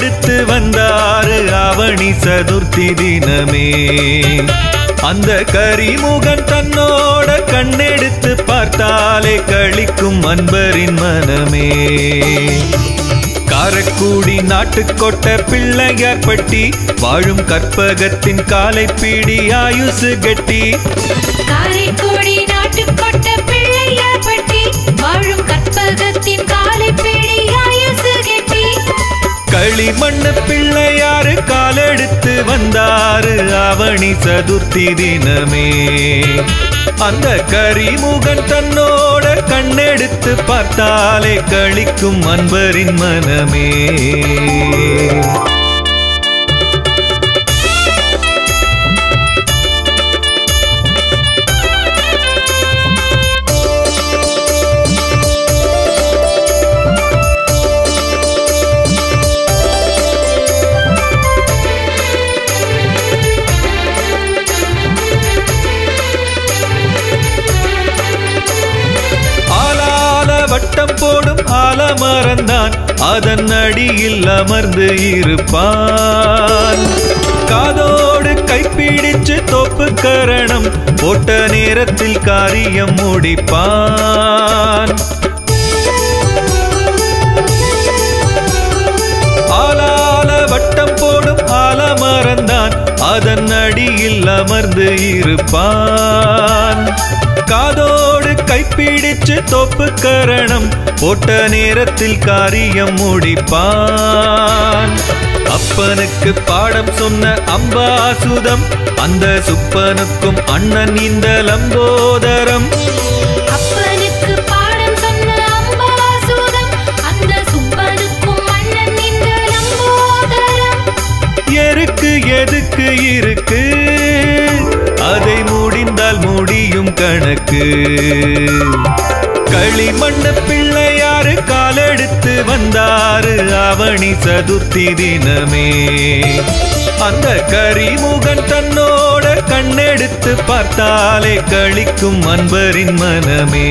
காலெடுத்து வந்தாரு ஆவணி சதுர்த்தி தினமே. அந்த கரிமுகன் தன்னோட கண்ணெடுத்து பார்த்தாலே களிக்கும் அன்பரின் மனமே. காரக்குடி நாட்டுக்கோட்டை பிள்ளையார் பட்டி வாழும் கற்பகத்தின் காலை பீடி ஆயுசு கட்டி. காரைக்குடி நாட்டுக்கோட்டை பிள்ளையார் பட்டி வாழும் கற்பகத்தின் காலை பீடி ஆயுசு கட்டி. களிமண்ணு பிள்ளையாரு காலெடுத்து வந்தாரு ஆவணி சதுர்த்தி தினமே. அந்த கரிமுகன் தன்னோட கண்ணெடுத்து பார்த்தாலே களிக்கும் அன்பரின் மனமே. வட்டம் போடும் ஆலமரந்தான் அதன் அடியில் அமர்ந்து இருப்பான். காதோடு கைப்பிடிச்சு தோப்பு கரணம் போட்ட நேரத்தில் காரியம் முடிப்பான். ஆலால வட்டம் போடும் ஆலமரந்தான் அதன் அடியில் அமர்ந்து இருப்பான். காதோடு கைப்பிடிச்சு தோப்பு கரணம் போட்ட நேரத்தில் காரியம் முடிப்பான். அப்பனுக்கு பாடம் சொன்ன அம்பாசுதம் அந்த சுப்பனுக்கும் அண்ணன் இந்த லம்போதரம். அப்பனுக்கு பாடம் சொன்ன அம்பாசுதம் அந்த சுப்பனுக்கும் அண்ணன் இந்த லம்போதரம். எருக்கு எதுக்கு இருக்கு அதை முடிந்தால் முடியும் கணக்கு. களிமண்ணு பிள்ளையாரு காலெடுத்து வந்தாரு ஆவணி சதுர்த்தி தினமே. அந்த கரிமுகன் தன்னோட கண்ணெடுத்து பார்த்தாலே களிக்கும் அன்பரின் மனமே.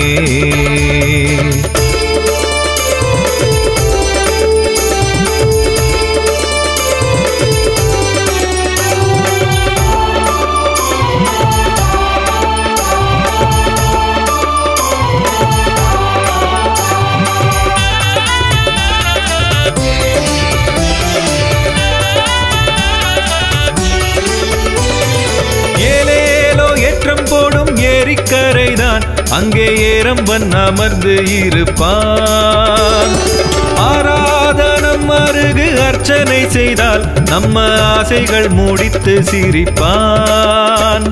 ஏரிக்கரைதான் அங்கே ஏரம்பன் அமர்ந்து இருப்பான். ஆராதனம் அருகு அர்ச்சனை செய்தால் நம்ம ஆசைகள் முடித்து சிரிப்பான்.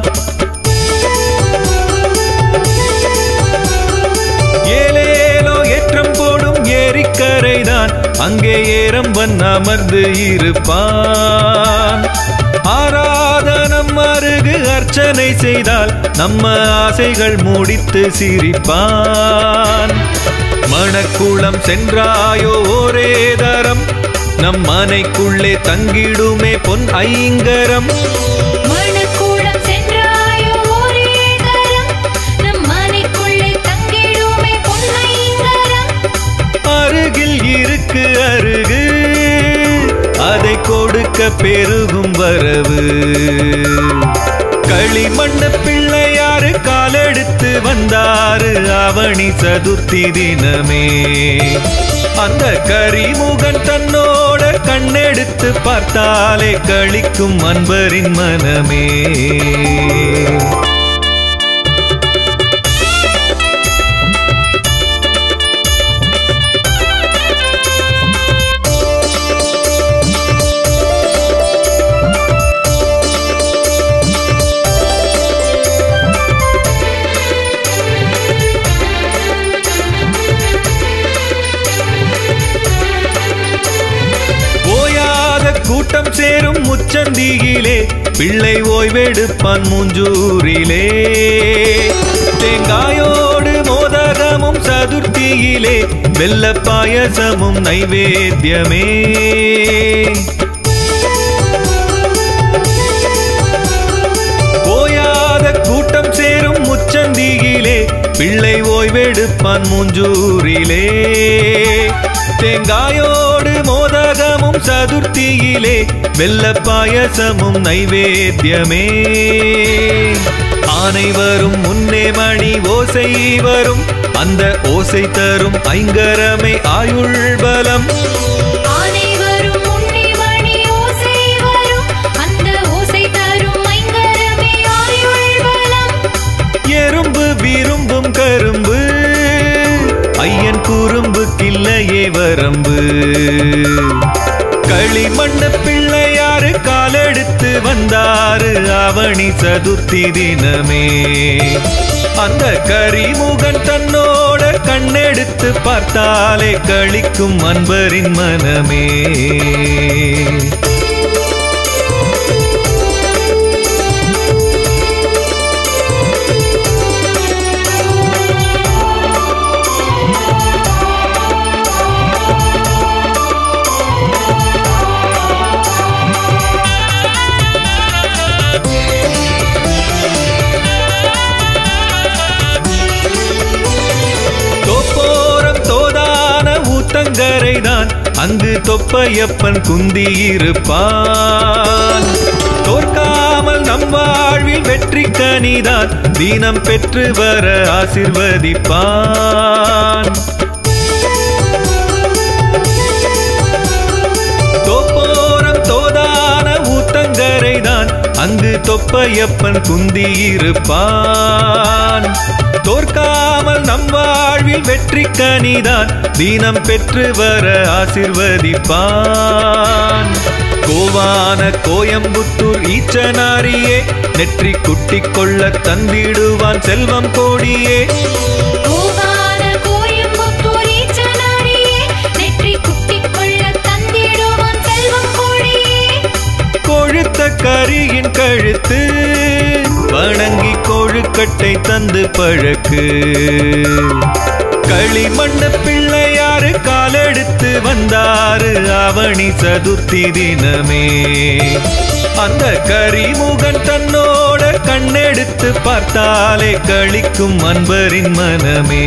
ஏலேலோ ஏற்றம் போடும் ஏரிக்கரைதான் அங்கே ஏரம்பன் அமர்ந்து இருப்பான். ஆராதனம் அருகு அர்ச்சனை செய்தால் நம்ம ஆசைகள் முடித்து சிரிப்பான். மணக்குளம் சென்றாயோ ஒரே தரம் நம் மனைக்குள்ளே தங்கிடுமே பொன் ஐங்கரம். மணக்குளம் சென்றாயோ ஒரே தரம் நம் மனைக்குள்ளே தங்கிடுமே பொன் ஐங்கரம். அருகில் இருக்கு அருகு அதை கொடுக்க பெருகும் வரவு. களிமண்ணு பிள்ளையாரு காலெடுத்து வந்தாரு ஆவணி சதுர்த்தி தினமே. அந்த கரிமுகன் தன்னோட கண்ணெடுத்து பார்த்தாலே களிக்கும் அன்பரின் மனமே. கூட்டம் சேரும் முச்சந்தியிலே பிள்ளை ஓய்வெடுப்பான் மூஞ்சூரிலே. தேங்காயோடு மோதகமும் சதுர்த்தியிலே வெள்ள பாயசமும் நைவேத்தியமே. ஓயாத கூட்டம் சேரும் முச்சந்தியிலே பிள்ளை ஓய்வெடுப்பான் மூஞ்சூரிலே. தேங்காயோடு மோதகமும் சதுர்த்தியிலே வெல்ல பாயசமும் நைவேத்தியமே. ஆனை வரும் முன்னே மணி ஓசை வரும், அந்த ஓசை தரும் ஐங்கரமே ஆயுள் பலம். ஆனை வரும் முன்னே மணி ஓசை வரும், அந்த ஓசை தரும் ஐங்கரமே ஆயுள் பலம். எறும்பு விரும்பும் கரும்பு, ஐயன் குறும்புக்கில்லையே வரம்பு. களிமண்ண பிள்ளையாரு காலெடுத்து வந்தாரு ஆவணி சதுர்த்தி தினமே. அந்த கரிமுகன் தன்னோட கண்ணெடுத்து பார்த்தாலே களிக்கும் அன்பரின் மனமே. கரைதான் அங்கு தொப்பையப்பன் குந்தியிருப்பான். தோற்காமல் நம் வாழ்வில் வெற்றி கனிதான் தீனம் பெற்று வர ஆசிர்வதிப்பான். தோப்போரம் தோதான ஊத்தங்கரைதான் அங்கு தொப்பையப்பன் குந்தியிருப்பான். தோற்காமல் நம் வாழ்வில் வெற்றி கனிதான் தீனம் பெற்று வர ஆசிர்வதிப்பான். கோவான கோயம்புத்தூர் ஈச்சனாரியே நெற்றி குட்டி கொள்ள தந்திடுவான் செல்வம் கோடியே. கோவான கோயம்புத்தூர் ஈச்சனாரியே நெற்றி குட்டி கொள்ள தந்திடுவான் செல்வம் கோடியே. கொழுத்த கரியின் கழுத்து வணங்கி கொழுக்கட்டை தந்து பழக்கு. களிமண்ண பிள்ளையாரு காலெடுத்து வந்தாரு ஆவணி சதுர்த்தி தினமே. அந்த கரிமுகன் தன்னோட கண்ணெடுத்து பார்த்தாலே களிக்கும் அன்பரின் மனமே.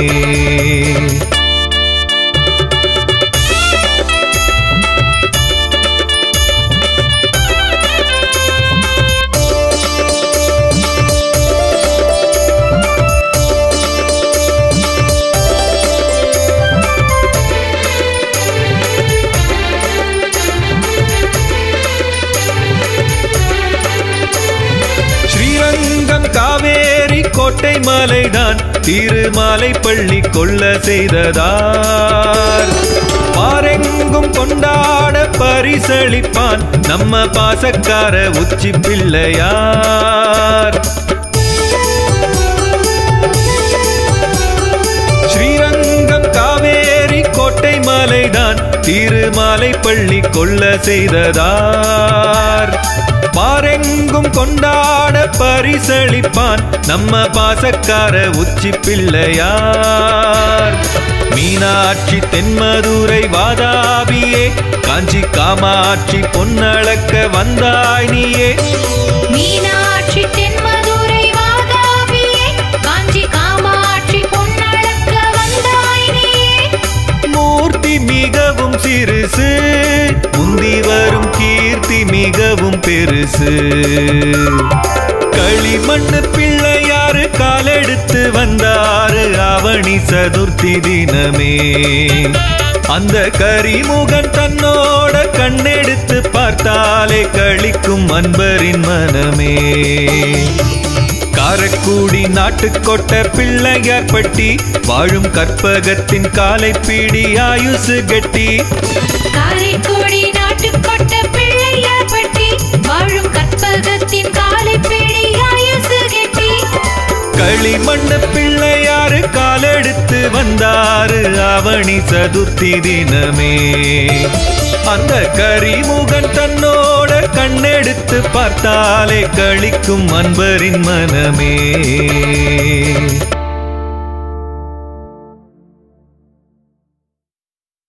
காவேரி கோட்டை மலைதான் திருமாலை பள்ளி கொள்ள செய்ததார். பாரெங்கும் கொண்டாட பரிசளிப்பான் நம்ம பாசக்கார உச்சி பிள்ளையார். ஸ்ரீரங்கம் காவேரி கோட்டை மலைதான் திருமாலை பள்ளி கொள்ள செய்ததார். பாரெங்கும் கொண்டாட பரிசளிப்பான் நம்ம பாசக்கார உச்சி பிள்ளையார். மீனாட்சி தென்மதுரை வாதாபியே காஞ்சி காமாட்சி பொன்னளக்க வந்தாய் நீயே. மீனாட்சி தென்மதுரை வாதாபியே காஞ்சி காமாட்சி பொன்னளக்க வந்தாய் நீயே. மூர்த்தி மிகவும் சிறுசு முந்தி வரும் கீர்த்தி மிகவும் பெருசு. களிமண்ணு பிள்ளையாரு காலெடுத்து வந்தாரு ஆவணி சதுர்த்தி தினமே. அந்த கரிமுகன் தன்னோட கண்ணெடுத்து பார்த்தாலே களிக்கும் அன்பரின் மனமே. காரக்குடி நாட்டுக்கோட்ட பிள்ளையார் பட்டி வாழும் கற்பகத்தின் காலை பீடி ஆயுசு கட்டி. காரைக்குடி நாட்டுக்கோட்ட பிள்ளையார் பட்டி வாழும் கற்பகத்தின் காலை பீடி ஆயுசு கட்டி. களிமண்ண பிள்ளையாரு காலெடுத்து வந்தாரு ஆவணி சதுர்த்தி தினமே. அந்த கரிமுகன் தன்னோட கண்ணெடுத்து பார்த்தாலே களிக்கும் அன்பரின் மனமே.